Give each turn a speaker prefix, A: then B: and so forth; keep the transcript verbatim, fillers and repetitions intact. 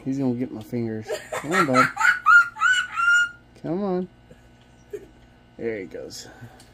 A: He's gonna get my fingers. Come on, bud. Come on. There he goes.